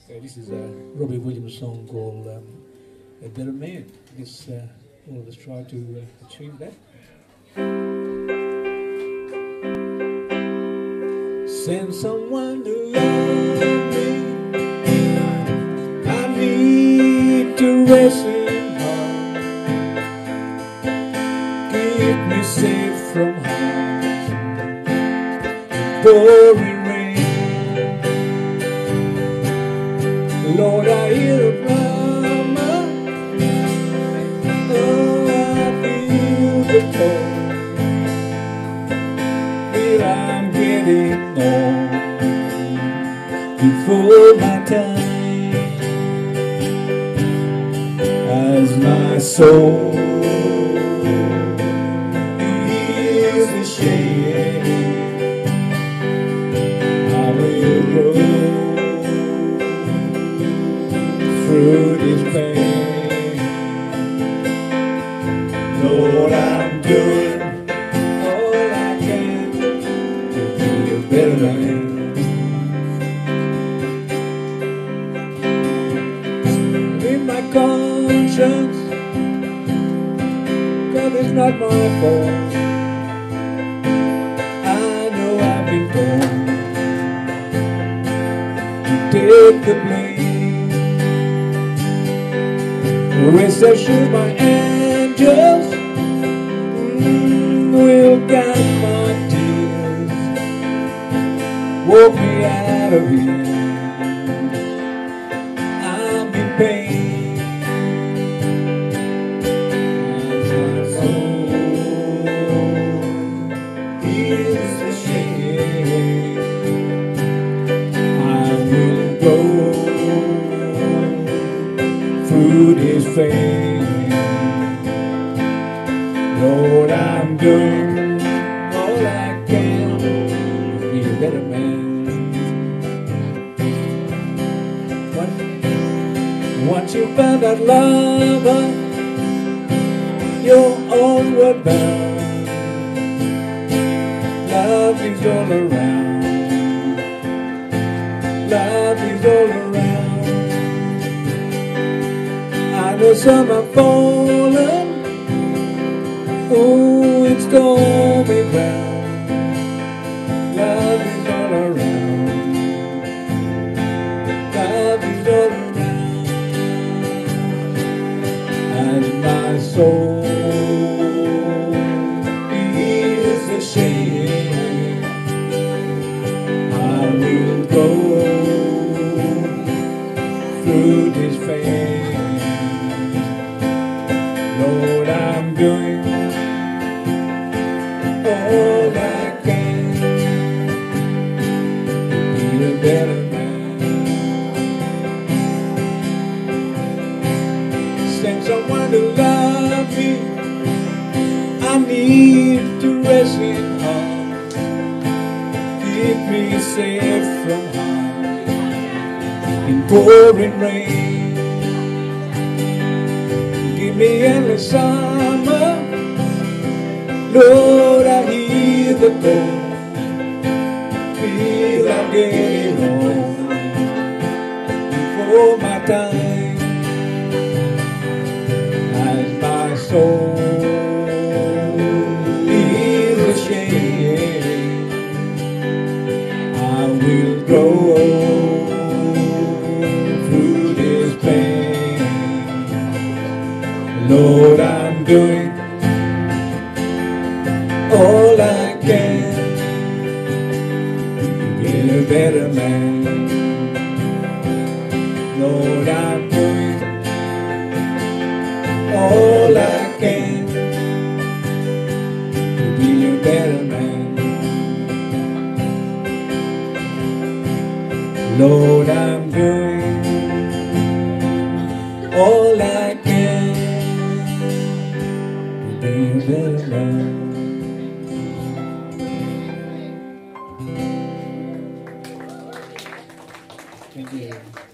This is a Robbie Williams song called A Better Man. I guess all of us try to achieve that. Send someone to love me. I need to rest in harm. Keep me safe from harm. Pouring rain. Lord, I hear a murmur. Oh, I feel the cold. Feel I'm getting old before my time, as my soul is ashamed. I will grow through this pain. Lord, I'm doing all I can to be a better man. In my conscience, 'cause it's not my fault. I know I've been born to take the blame. Rest assured my angels will guide my tears, walk me out of here. I'm in pain, as my soul is ashamed. I will go through this pain. Lord, I'm doing all I can to be a better man. Once you found that lover, you're onward bound. Love is all around. Love is all around. I know some have fallen, oh, it's stormy ground. Love is all around. Love is all around. As my soul is ashamed, I will go through this pain. Lord, I'm doing all I can to be a better man. Send someone to love me. I need to rest in harm. Keep me safe from harm in pouring rain. Give me endless summer. Lord, I hear the call. Feel I'm getting old before my time, as my soul is ashamed. I will go through this pain. Lord, I'm doing all I can to be a better man. Lord, I'm doing all I can to be a better man. Lord, I'm doing all I can to be a better man. Thank you.